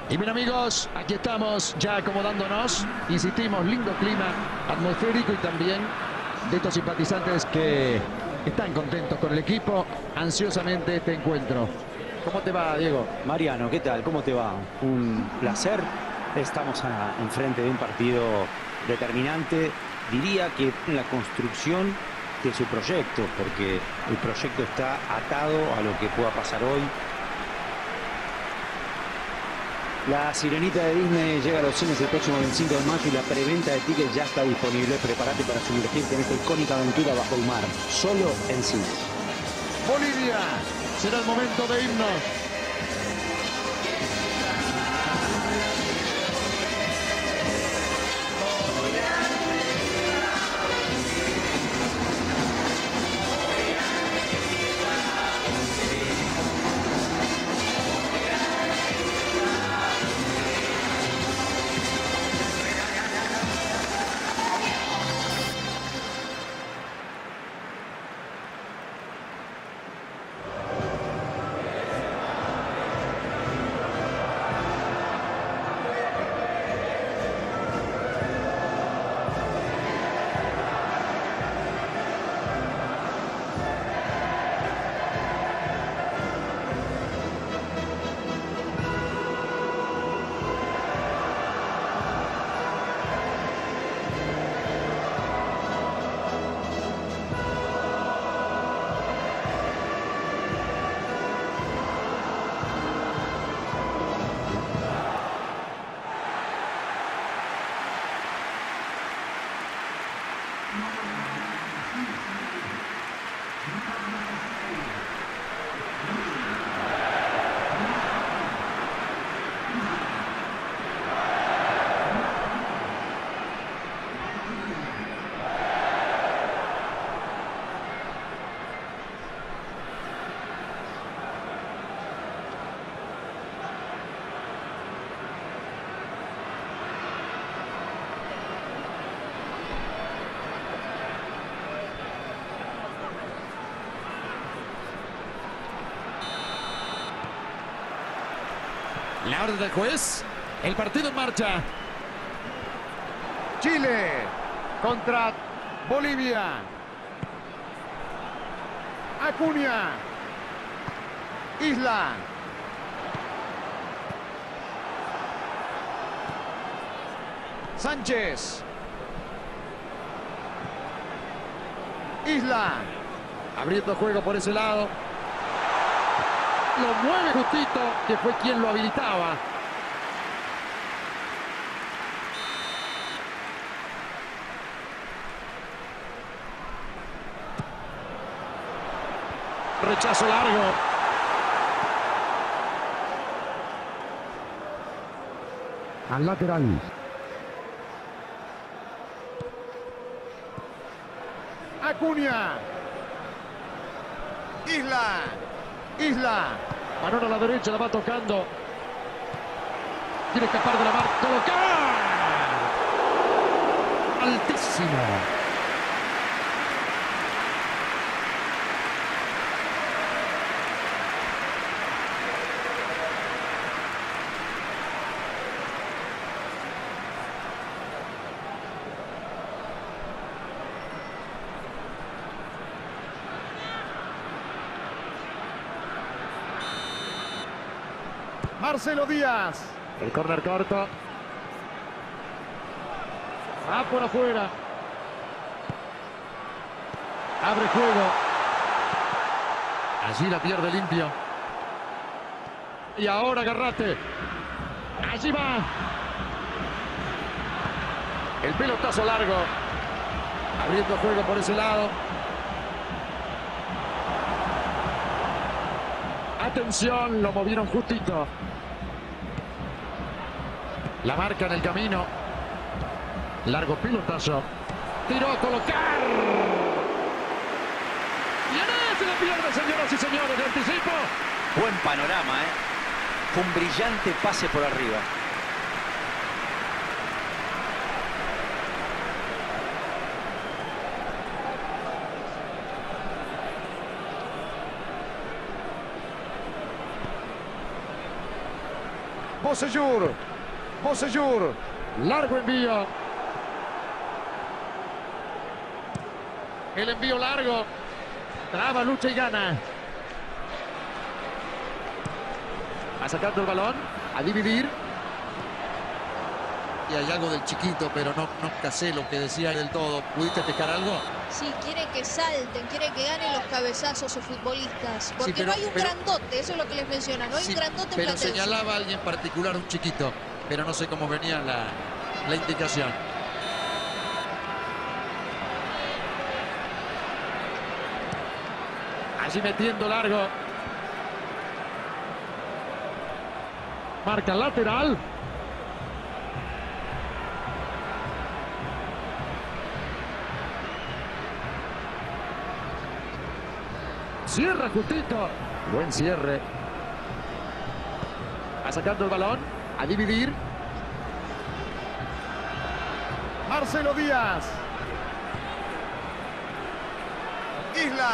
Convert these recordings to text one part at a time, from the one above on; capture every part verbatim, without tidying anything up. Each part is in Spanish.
Y bien amigos, aquí estamos ya acomodándonos, insistimos, lindo clima atmosférico y también de estos simpatizantes que están contentos con el equipo, ansiosamente este encuentro. ¿Cómo te va, Diego? Mariano, ¿qué tal? ¿Cómo te va? Un placer. Estamos a- enfrente de un partido determinante, diría que en la construcción de su proyecto, porque el proyecto está atado a lo que pueda pasar hoy. La Sirenita de Disney llega a los cines el próximo veinticinco de mayo y la preventa de tickets ya está disponible. Prepárate para sumergirte en esta icónica aventura bajo el mar, solo en cines. Bolivia, será el momento de irnos. La orden del juez, el partido en marcha. Chile contra Bolivia. Acuña. Isla. Sánchez. Isla. Abriendo juego por ese lado. Lo mueve justito, que fue quien lo habilitaba. Rechazo largo. Al lateral. Acuña. Isla. Isla. Balón a la derecha, la va tocando. Quiere escapar de la marca. ¡Colocar! Altísimo. Marcelo Díaz. El córner corto. Va por afuera. Abre juego. Allí la pierde limpio. Y ahora Garrate. Allí va. El pelotazo largo. Abriendo juego por ese lado. Atención, lo movieron justito. La marca en el camino. Largo pelotazo. Tiró a colocar. Y en ese la pierde, señoras y señores, de anticipo. Buen panorama, ¿eh? Fue un brillante pase por arriba. Bocellur. Bocellur. Largo envío. El envío largo. Traba, lucha y gana. Va sacando el balón. A dividir. Y hay algo del chiquito, pero no, no casé lo que decía del todo. ¿Pudiste pescar algo? Sí, quieren que salten, quieren que ganen los cabezazos sus futbolistas. Porque Sí, pero, no hay un pero, grandote, eso es lo que les menciona. No hay sí, un grandote en pero Platense. señalaba a alguien particular, un chiquito. Pero no sé cómo venía la, la indicación. Allí metiendo largo. Marca lateral. Cierra justito. Buen cierre. Va sacando el balón. A dividir. Marcelo Díaz. Isla.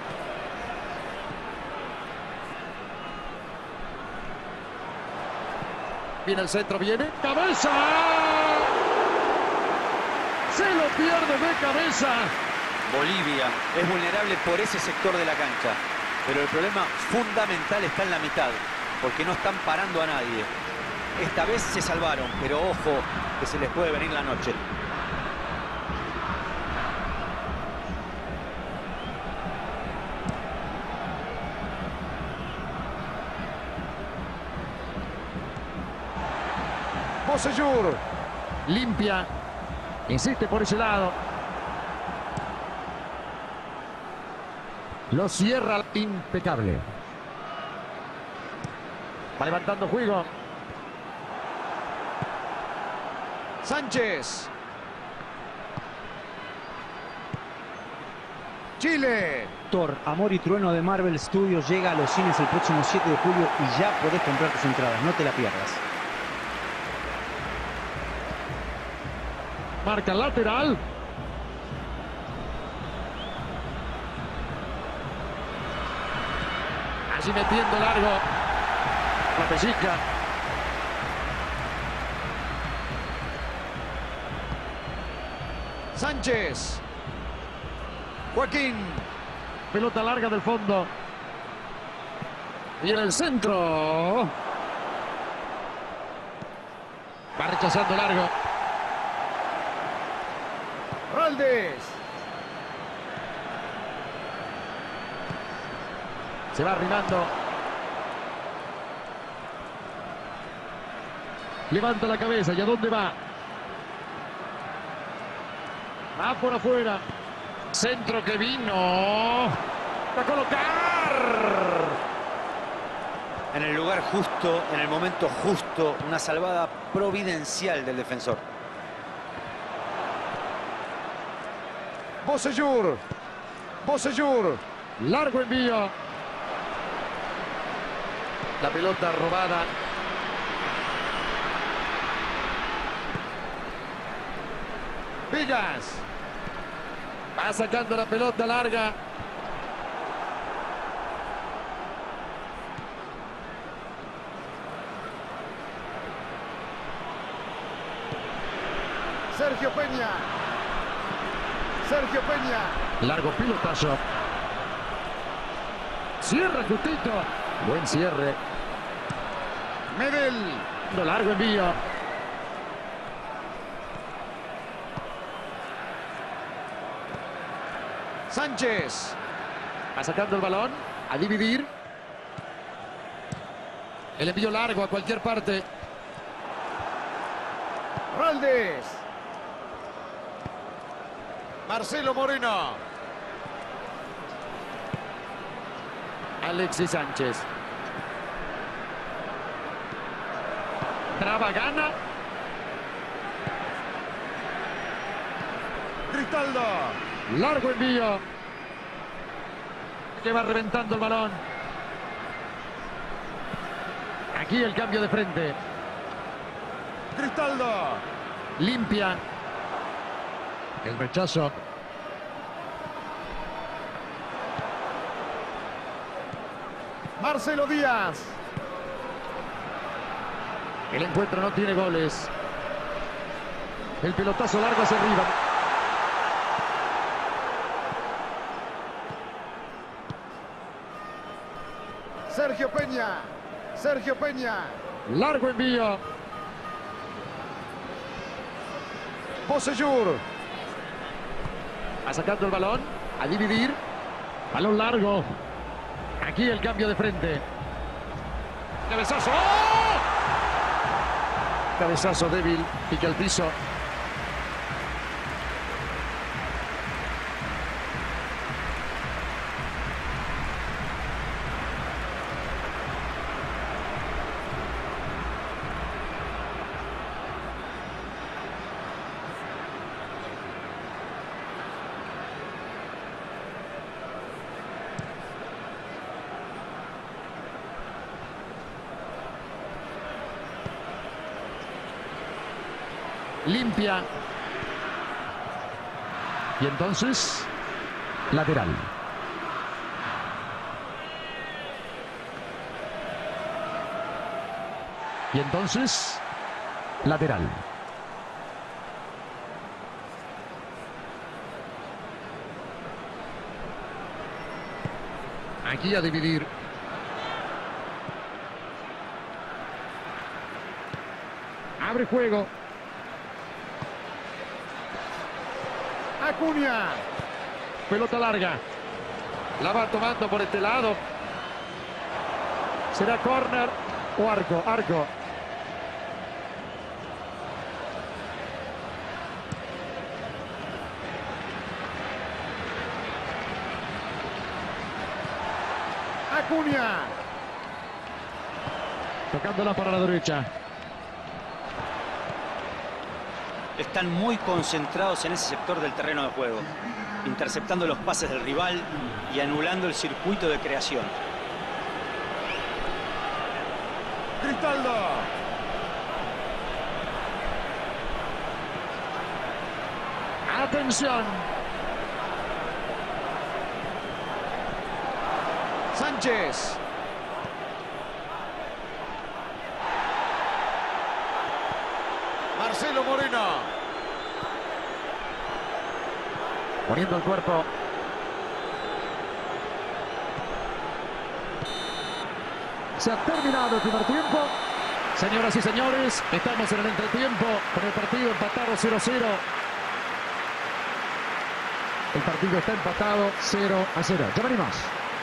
Viene el centro, viene. ¡Cabeza! Se lo pierde de cabeza. Bolivia es vulnerable por ese sector de la cancha, pero el problema fundamental está en la mitad, porque no están parando a nadie. Esta vez se salvaron, pero ojo que se les puede venir la noche. Bocellur. Limpia. Insiste por ese lado. Lo cierra impecable. Va levantando juego. Sánchez. Chile. Thor, Amor y Trueno de Marvel Studios llega a los cines el próximo siete de julio y ya podés comprar tus entradas, no te la pierdas. Marca lateral. Allí metiendo largo. La pellizca. Sánchez. Joaquín. Pelota larga del fondo. Y en el centro. Va rechazando largo. Valdés. Se va arrimando. Levanta la cabeza. ¿Y a dónde va? Va por afuera. Centro que vino. Va a colocar. En el lugar justo, en el momento justo, una salvada providencial del defensor. Bocellur. Bocellur. Largo envío. La pelota robada. Villas. Va sacando la pelota larga. Sergio Peña. Sergio Peña. Largo pilotazo. Cierra justito. Buen cierre. Medel. Lo largo envío. Sánchez. Va sacando el balón. A dividir. El envío largo a cualquier parte. Valdés. Marcelo Moreno. Alexis Sánchez. Traba, gana. Cristaldo. Largo envío. Que va reventando el balón. Aquí el cambio de frente. Cristaldo. Limpia. El rechazo. Marcelo Díaz. El encuentro no tiene goles. El pelotazo largo hacia arriba. Sergio Peña. Sergio Peña. Largo envío. Bocellur. Va sacando el balón. A dividir. Balón largo. Aquí el cambio de frente. Cabezazo. ¡Oh! Cabezazo débil. Pica el piso. Limpia. Y entonces, lateral. Y entonces, lateral. Aquí a dividir. Abre juego. Acuña. Pelota larga. La va tomando por este lado. ¿Será córner o arco? Arco. Acuña. Tocándola para la derecha. Están muy concentrados en ese sector del terreno de juego, interceptando los pases del rival y anulando el circuito de creación. Cristaldo. Atención. Sánchez. Marcelo Moreno. Poniendo el cuerpo. Se ha terminado el primer tiempo. Señoras y señores, estamos en el entretiempo con el partido empatado cero a cero. El partido está empatado cero a cero. Ya venimos.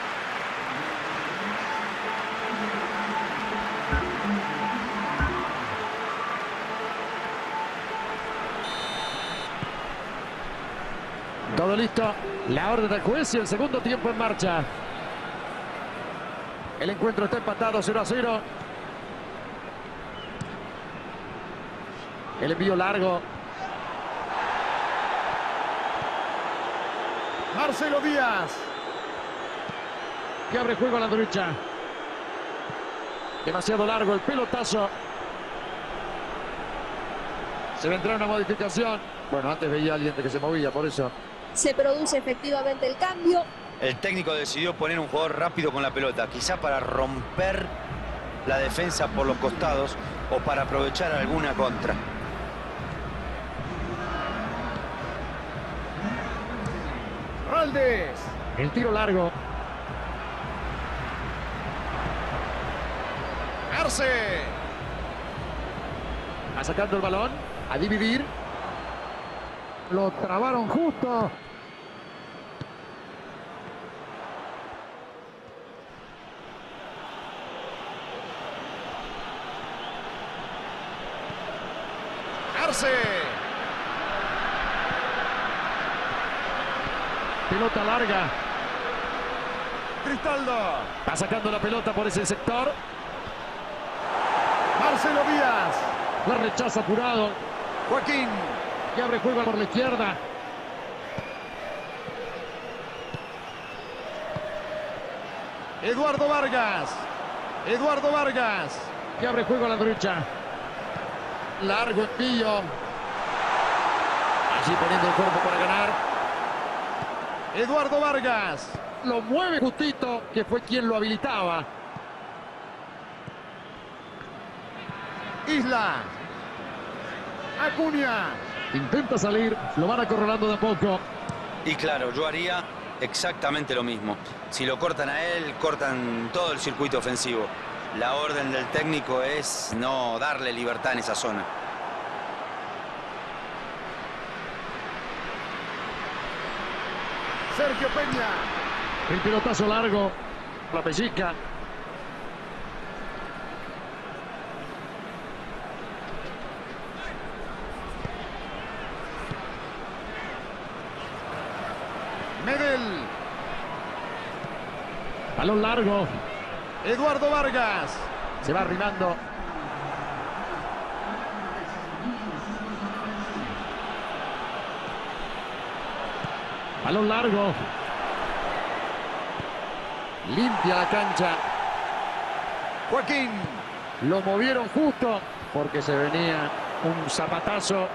Todo listo. La orden del juez y el segundo tiempo en marcha. El encuentro está empatado cero a cero. El envío largo. Marcelo Díaz. Que abre juego a la derecha. Demasiado largo el pelotazo. Se vendrá una modificación. Bueno, antes veía a alguien que se movía, por eso. Se produce efectivamente el cambio. El técnico decidió poner un jugador rápido con la pelota, quizá para romper la defensa por los costados o para aprovechar alguna contra. Raldés. El tiro largo. Arce. Va sacando el balón. A dividir. Lo trabaron justo. Arce. Pelota larga. Cristaldo. Va sacando la pelota por ese sector. Marcelo Díaz. La rechaza apurado. Joaquín. Que abre juego por la izquierda. Eduardo Vargas. Eduardo Vargas. Que abre juego a la derecha. Largo envío. Allí poniendo el cuerpo para ganar. Eduardo Vargas. Lo mueve justito, que fue quien lo habilitaba. Isla. Acuña. Intenta salir, lo van acorralando de a poco. Y claro, yo haría exactamente lo mismo. Si lo cortan a él, cortan todo el circuito ofensivo. La orden del técnico es no darle libertad en esa zona. Sergio Peña. El pelotazo largo, la pellizca. Medel. Balón largo, Eduardo Vargas. se va arrimando. Balón largo. Limpia la cancha. Joaquín. Lo movieron justo porque se venía un zapatazo.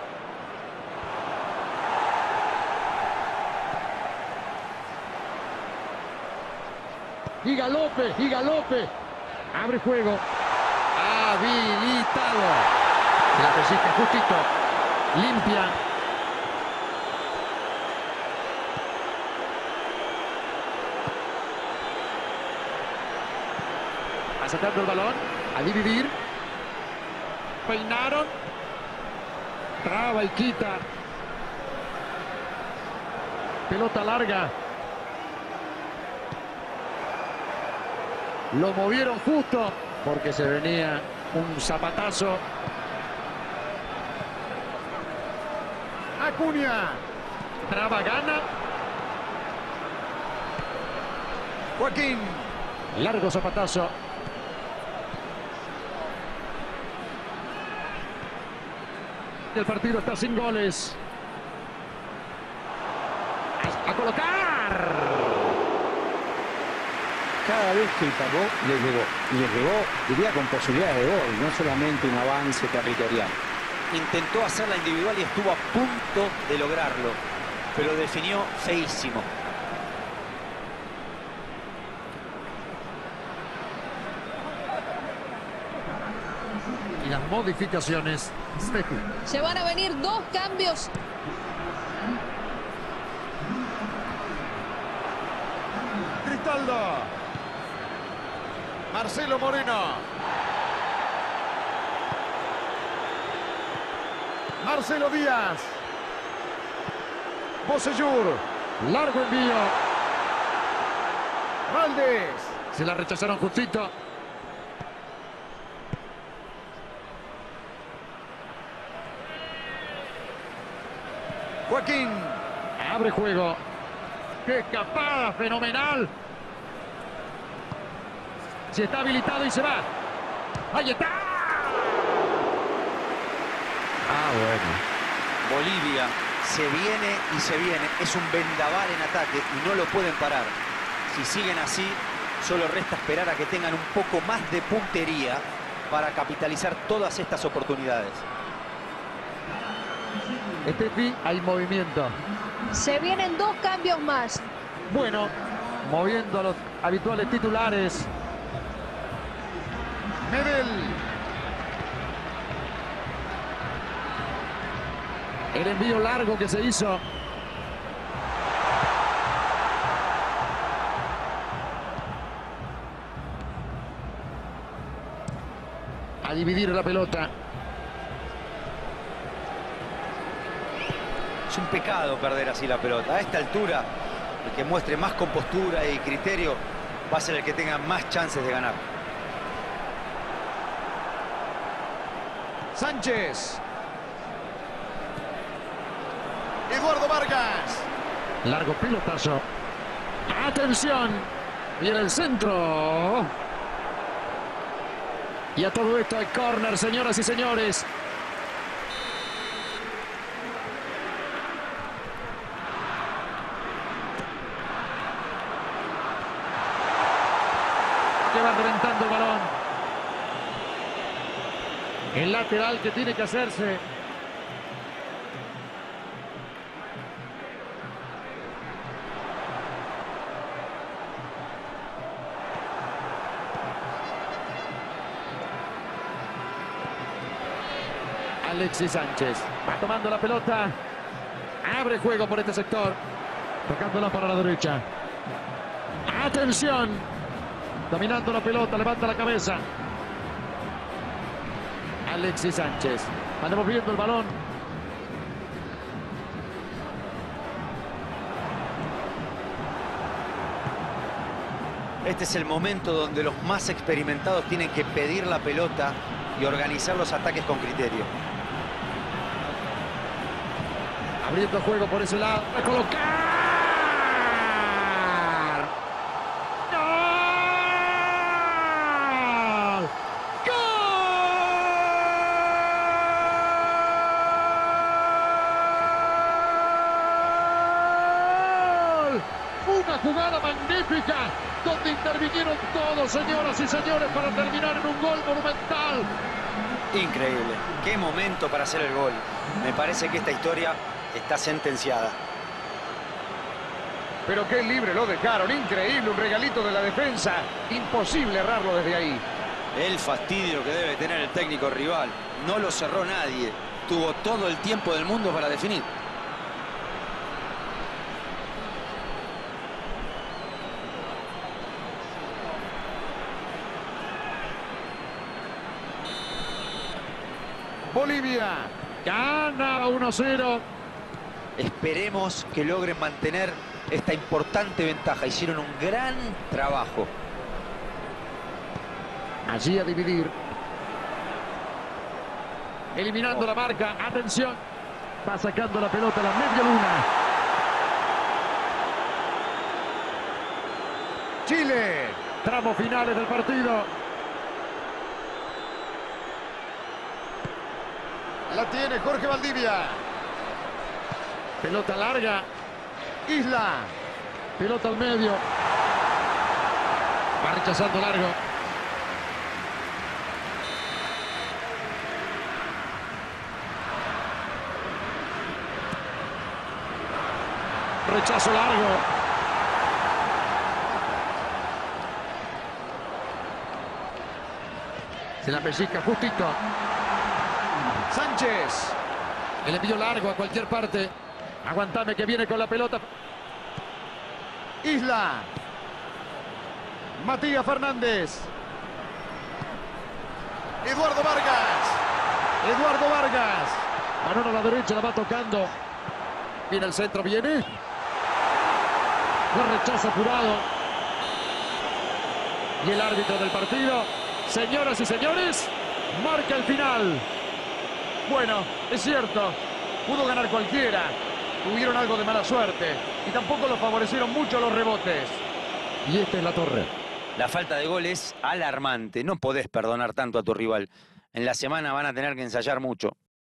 Y galope, y galope. Abre juego. Habilitado. La pellizca justito. Limpia. Va sacando el balón. A dividir. Peinaron. Traba y quita. Pelota larga. Lo movieron justo porque se venía un zapatazo. Acuña. Traba, gana. Joaquín. Largo zapatazo. El partido está sin goles. A colocar. Cada vez que tapó, le llegó. Y le llegó, diría, con posibilidades de gol, no solamente un avance territorial. Intentó hacer la individual y estuvo a punto de lograrlo, pero definió feísimo. Y las modificaciones. Se van a venir dos cambios. Cristaldo. Marcelo Moreno. Marcelo Díaz. Bocellur. Largo envío. Valdés. Se la rechazaron justito. Joaquín. Abre juego. ¡Qué escapada fenomenal! Si está habilitado y se va. ¡Ahí está! Ah, bueno. Bolivia se viene y se viene. Es un vendaval en ataque y no lo pueden parar. Si siguen así, solo resta esperar a que tengan un poco más de puntería para capitalizar todas estas oportunidades. Estefi, hay movimiento. Se vienen dos cambios más. Bueno, moviendo a los habituales titulares. Medel. El envío largo que se hizo. A dividir la pelota. Es un pecado perder así la pelota. A esta altura, el que muestre más compostura y criterio va a ser el que tenga más chances de ganar. Sánchez. Eduardo Vargas. Largo pelotazo. Atención. Viene el centro. Y a todo esto hay córner, señoras y señores. Que va reventando el balón. El lateral que tiene que hacerse. Alexis Sánchez va tomando la pelota. Abre juego por este sector. Tocándola para la derecha. Atención. Dominando la pelota, levanta la cabeza. Alexis Sánchez. Andamos viendo el balón. Este es el momento donde los más experimentados tienen que pedir la pelota y organizar los ataques con criterio. Abriendo juego por ese lado. A colocar. Una jugada magnífica donde intervinieron todos, señoras y señores, para terminar en un gol monumental. Increíble. Qué momento para hacer el gol. Me parece que esta historia está sentenciada. Pero qué libre lo dejaron. Increíble, un regalito de la defensa. Imposible errarlo desde ahí. El fastidio que debe tener el técnico rival. No lo cerró nadie. Tuvo todo el tiempo del mundo para definir. Bolivia gana uno cero. Esperemos que logren mantener esta importante ventaja. Hicieron un gran trabajo. Allí a dividir. Eliminando la marca. Atención. Va sacando la pelota a la media luna. Chile. Tramos finales del partido. La tiene Jorge Valdivia. Pelota larga. Isla. Pelota al medio. Va rechazando largo. Rechazo largo. Se la pellizca justito. Sánchez. El envío largo a cualquier parte. Aguantame que viene con la pelota. Isla. Matías Fernández. Eduardo Vargas. Eduardo Vargas. Balón a la derecha, la va tocando. Viene el centro, viene. Lo rechaza apurado. Y el árbitro del partido, señoras y señores, marca el final. Bueno, es cierto. Pudo ganar cualquiera. Tuvieron algo de mala suerte. Y tampoco lo favorecieron mucho los rebotes. Y esta es la torre. La falta de gol es alarmante. No podés perdonar tanto a tu rival. En la semana van a tener que ensayar mucho.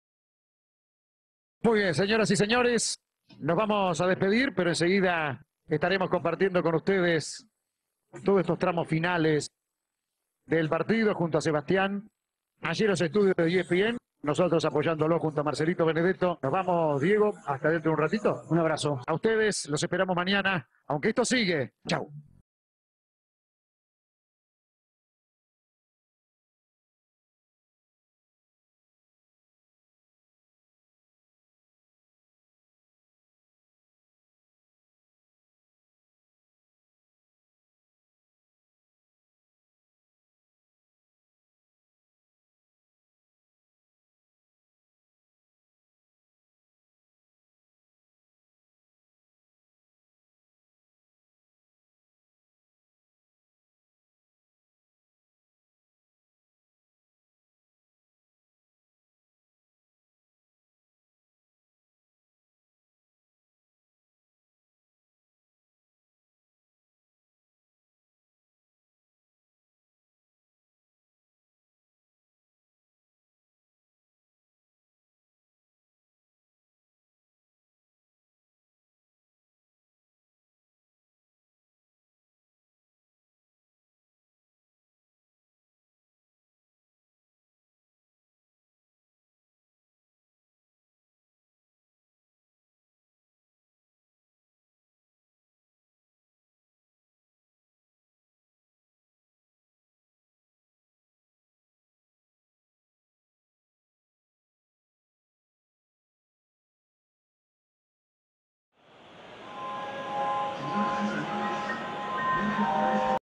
Muy bien, señoras y señores. Nos vamos a despedir, pero enseguida estaremos compartiendo con ustedes todos estos tramos finales del partido junto a Sebastián. Allí en los estudios de E S P N. Nosotros apoyándolo junto a Marcelito Benedetto. Nos vamos, Diego, hasta dentro de un ratito. Un abrazo. A ustedes los esperamos mañana, aunque esto sigue. Chau.